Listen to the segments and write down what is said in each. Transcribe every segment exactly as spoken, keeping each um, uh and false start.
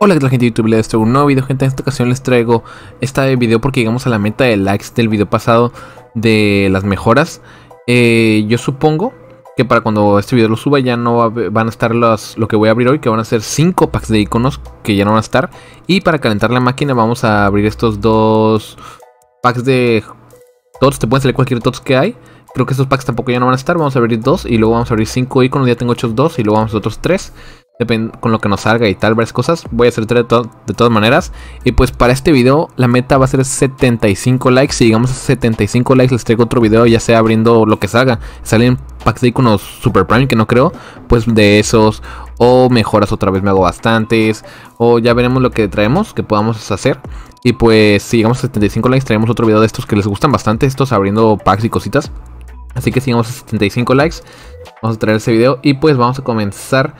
Hola, ¿qué tal, gente de YouTube? Les traigo un nuevo video, gente. En esta ocasión les traigo este video porque llegamos a la meta de likes del video pasado de las mejoras. eh, Yo supongo que para cuando este video lo suba ya no va, van a estar los, lo que voy a abrir hoy, que van a ser cinco packs de iconos que ya no van a estar. Y para calentar la máquina vamos a abrir estos dos packs de tots. Te pueden salir cualquier tots que hay. Creo que estos packs tampoco ya no van a estar. Vamos a abrir dos y luego vamos a abrir cinco iconos. Ya tengo hechos dos y luego vamos a otros tres. Depende con lo que nos salga y tal, varias cosas. Voy a hacer tres de, to de todas maneras. Y pues para este video la meta va a ser setenta y cinco likes. Si llegamos a setenta y cinco likes les traigo otro video, ya sea abriendo lo que salga. Salen packs de iconos Super Prime, que no creo. Pues de esos. O mejoras otra vez me hago bastantes. O ya veremos lo que traemos, que podamos hacer. Y pues si llegamos a setenta y cinco likes traemos otro video de estos que les gustan bastante. Estos abriendo packs y cositas. Así que si llegamos a setenta y cinco likes vamos a traer ese video. Y pues vamos a comenzar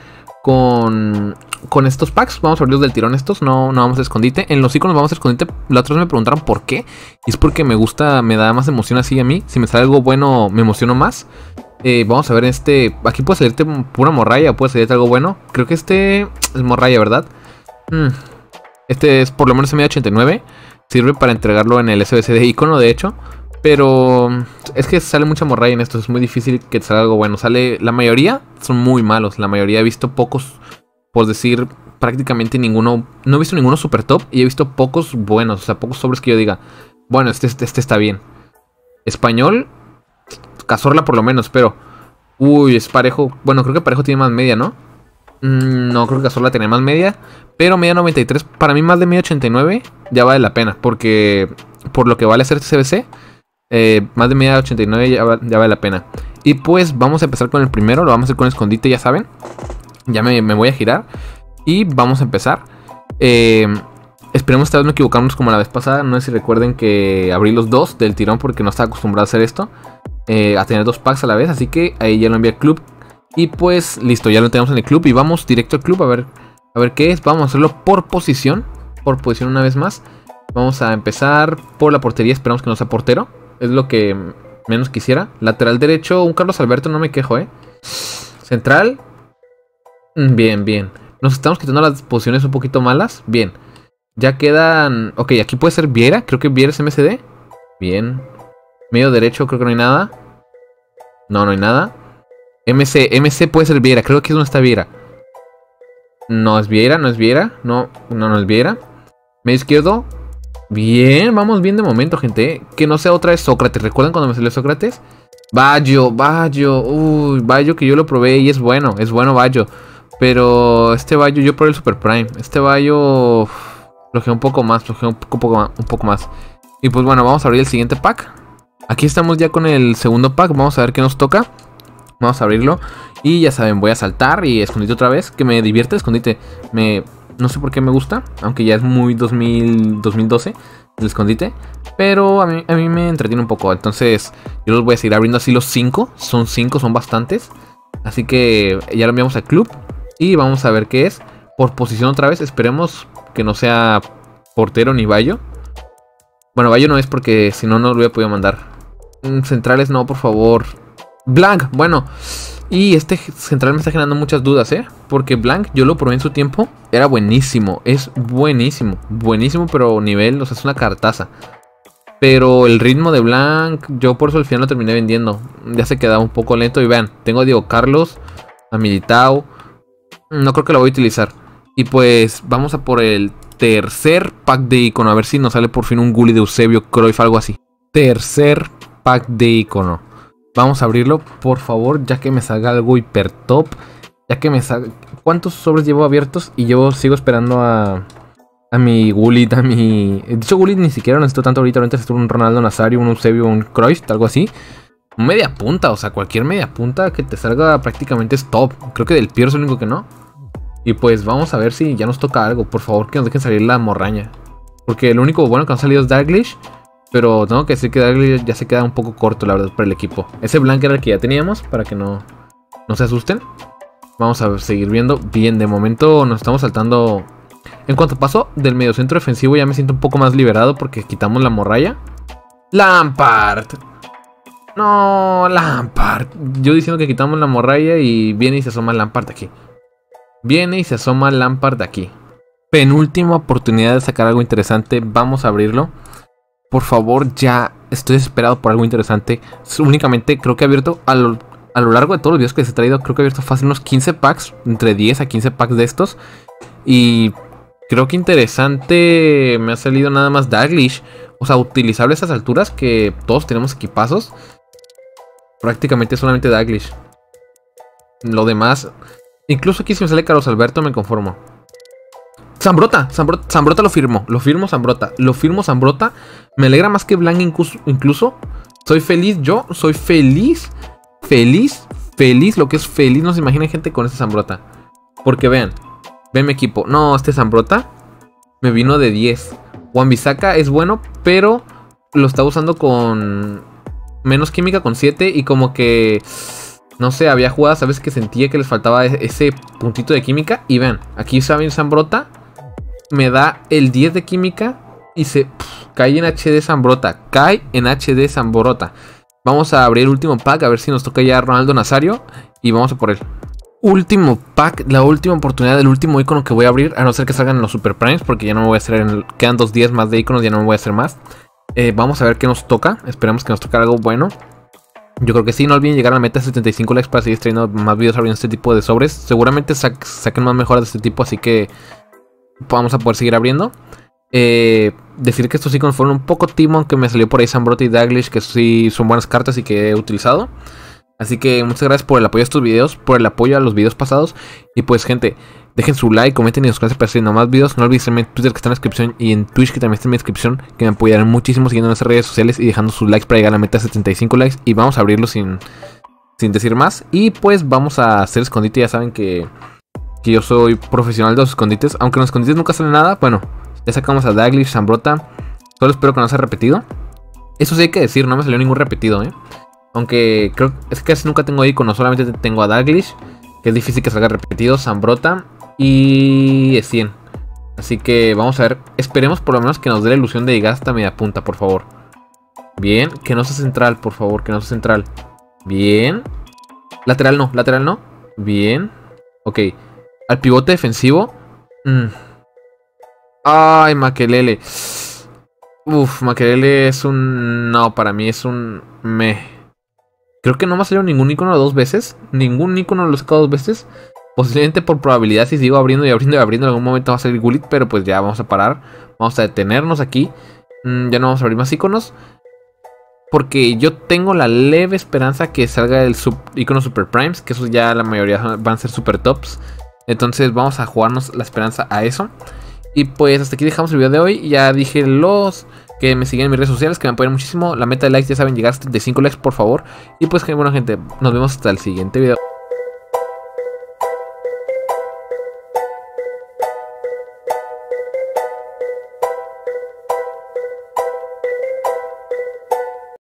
Con, con estos packs. Vamos a abrirlos del tirón estos. No, no vamos a escondite. En los iconos vamos a escondite. La otra vez me preguntaron por qué. Y es porque me gusta, me da más emoción así a mí. Si me sale algo bueno, me emociono más. eh, Vamos a ver este. Aquí puede salirte pura morralla, puede salirte algo bueno. Creo que este es morralla, ¿verdad? Hmm. Este es por lo menos M ochenta y nueve. Sirve para entregarlo en el S B C de icono, de hecho. Pero es que sale mucha morralla en esto. Es muy difícil que te salga algo bueno. Sale, la mayoría son muy malos. La mayoría he visto pocos, por decir prácticamente ninguno. No he visto ninguno super top. Y he visto pocos buenos. O sea, pocos sobres que yo diga, bueno, este, este, este está bien. Español, Cazorla por lo menos, pero uy, es parejo. Bueno, creo que parejo tiene más media, ¿no? Mm, no, creo que Cazorla tenía más media. Pero media noventa y tres, para mí más de media ochenta y nueve ya vale la pena. Porque por lo que vale hacer C B C, Eh, más de media ochenta y nueve ya, ya vale la pena. Y pues vamos a empezar con el primero. Lo vamos a hacer con escondite, ya saben. Ya me, me voy a girar y vamos a empezar. eh, Esperemos esta vez no equivocarnos como la vez pasada. No sé si recuerden que abrí los dos del tirón porque no estaba acostumbrado a hacer esto, eh, a tener dos packs a la vez. Así que ahí ya lo envié al club. Y pues listo, ya lo tenemos en el club. Y vamos directo al club a ver, a ver qué es. Vamos a hacerlo por posición. Por posición una vez más. Vamos a empezar por la portería. Esperamos que no sea portero. Es lo que menos quisiera. Lateral derecho, un Carlos Alberto, no me quejo, eh. Central. Bien, bien. Nos estamos quitando las posiciones un poquito malas. Bien. Ya quedan. Ok, aquí puede ser Vieira. Creo que Vieira es M C D. Bien. Medio derecho, creo que no hay nada. No, no hay nada. M C, M C puede ser Vieira. Creo que aquí es donde está Vieira. No es Vieira, no es Vieira. No, no, no es Vieira. Medio izquierdo. Bien, vamos bien de momento, gente, ¿eh? Que no sea otra vez Sócrates. ¿Recuerdan cuando me salió Sócrates? Bayo, Bayo. Uy, Bayo que yo lo probé y es bueno. Es bueno Bayo. Pero este Bayo, yo probé el Super Prime. Este Bayo flojea un poco más, flojea un poco, poco más, un poco más. Y pues bueno, vamos a abrir el siguiente pack. Aquí estamos ya con el segundo pack. Vamos a ver qué nos toca. Vamos a abrirlo. Y ya saben, voy a saltar y escondite otra vez. Que me divierte escondite. Me... No sé por qué me gusta, aunque ya es muy dos mil, dos mil doce el escondite. Pero a mí, a mí me entretiene un poco. Entonces yo los voy a seguir abriendo así los cinco. Son cinco, son bastantes. Así que ya lo enviamos al club. Y vamos a ver qué es. Por posición otra vez. Esperemos que no sea portero ni Bayo. Bueno, Bayo no es porque si no, no lo hubiera podido mandar. Centrales no, por favor. Blanc, bueno. Y este central me está generando muchas dudas, ¿eh? Porque Blanc, yo lo probé en su tiempo. Era buenísimo, es buenísimo. Buenísimo, pero nivel, o sea, es una cartaza. Pero el ritmo de Blanc, yo por eso al final lo terminé vendiendo. Ya se quedaba un poco lento. Y vean, tengo a Diego Carlos, a Militao. No creo que lo voy a utilizar. Y pues vamos a por el tercer pack de icono. A ver si nos sale por fin un Gulli de Eusebio, Cruyff, algo así. Tercer pack de icono. Vamos a abrirlo, por favor, ya que me salga algo hiper top. Ya que me salga... ¿Cuántos sobres llevo abiertos? Y yo sigo esperando a... A mi Gullit, a mi... De hecho, Gullit ni siquiera necesito tanto ahorita. Ahorita necesito un Ronaldo Nazario, un Eusebio, un Cruyff, algo así. Media punta, o sea, cualquier media punta que te salga prácticamente es top. Creo que del Piero es el único que no. Y pues vamos a ver si ya nos toca algo. Por favor, que nos dejen salir la morraña. Porque lo único bueno que han salido es Dalglish. Pero tengo que decir que Dalglish ya se queda un poco corto, la verdad, para el equipo. Ese Blanc era el que ya teníamos, para que no, no se asusten. Vamos a seguir viendo. Bien, de momento nos estamos saltando. En cuanto paso del mediocentro defensivo ya me siento un poco más liberado porque quitamos la morralla. Lampard. No, Lampard. Yo diciendo que quitamos la morralla y viene y se asoma Lampard aquí. Viene y se asoma Lampard aquí. penúltima oportunidad de sacar algo interesante. Vamos a abrirlo. Por favor, ya estoy desesperado por algo interesante. Únicamente creo que he abierto a lo, a lo largo de todos los videos que les he traído, creo que he abierto fácil unos quince packs, entre diez a quince packs de estos. Y creo que interesante me ha salido nada más Daglish. O sea, utilizable a estas alturas que todos tenemos equipazos. Prácticamente solamente Daglish. Lo demás, incluso aquí si me sale Carlos Alberto me conformo. Zambrota, Zambrota, Zambrota lo firmo, lo firmo Zambrota, lo firmo Zambrota. Me alegra más que Blanc incluso, incluso. Soy feliz, yo soy feliz, feliz, feliz, lo que es feliz. No se imaginen gente con este Zambrota. Porque vean, vean mi equipo. No, este Zambrota me vino de diez. Wan-Bissaka es bueno, pero lo está usando con menos química, con siete. Y como que, no sé, había jugadas, sabes, que sentía que les faltaba ese puntito de química. Y vean, aquí saben Zambrota. Me da el diez de química y se pff, cae en H D Zambrota. Cae en H D Zambrota. Vamos a abrir el último pack, a ver si nos toca ya Ronaldo Nazario. Y vamos a por él. Último pack, la última oportunidad del último icono que voy a abrir. A no ser que salgan los Super Primes, porque ya no me voy a hacer. En el, quedan dos días más de iconos, ya no me voy a hacer más. Eh, vamos a ver qué nos toca. Esperamos que nos toque algo bueno. Yo creo que sí, no olviden llegar a la meta de setenta y cinco likes para seguir trayendo más videos abriendo este tipo de sobres. Seguramente sa saquen más mejoras de este tipo, así que vamos a poder seguir abriendo. Eh, decir que estos iconos fueron un poco timo, aunque me salió por ahí Zambrota y Daglish, que sí son buenas cartas y que he utilizado. Así que muchas gracias por el apoyo a estos videos, por el apoyo a los videos pasados. Y pues gente, dejen su like, comenten y suscríbanse para seguir más videos. No olviden seguirme en Twitter, que está en la descripción, y en Twitch, que también está en mi descripción, que me apoyarán muchísimo siguiendo en nuestras redes sociales y dejando sus likes para llegar a la meta de setenta y cinco likes. Y vamos a abrirlo sin, sin decir más. Y pues vamos a hacer escondite. Ya saben que que yo soy profesional de los escondites. Aunque en los escondites nunca sale nada. Bueno, ya sacamos a Daglish, Zambrota. Solo espero que no sea repetido. Eso sí hay que decir, no me salió ningún repetido, ¿eh? Aunque creo es que casi nunca tengo iconos. Solamente tengo a Daglish, que es difícil que salga repetido, Zambrota y cien. Así que vamos a ver. Esperemos por lo menos que nos dé la ilusión de llegar hasta media punta, por favor. Bien, que no sea central, por favor, que no sea central. Bien. Lateral no, lateral no. Bien. Ok. Al pivote defensivo. Mm. Ay, Makelele. Uf, Makelele es un... No, para mí es un... Me... Creo que no me ha salido ningún icono dos veces. Ningún icono lo he sacado dos veces. Posiblemente por probabilidad, si sigo abriendo y abriendo y abriendo, en algún momento va a salir Gullit. Pero pues ya vamos a parar. Vamos a detenernos aquí. Mm, ya no vamos a abrir más iconos. Porque yo tengo la leve esperanza que salga el sub icono Super Primes. Que esos ya la mayoría van a ser Super Tops. Entonces vamos a jugarnos la esperanza a eso. Y pues hasta aquí dejamos el video de hoy. Ya dije los que me siguen en mis redes sociales, que me apoyan muchísimo. La meta de likes, ya saben, llegar a setenta y cinco likes, por favor. Y pues bueno, gente, nos vemos hasta el siguiente video.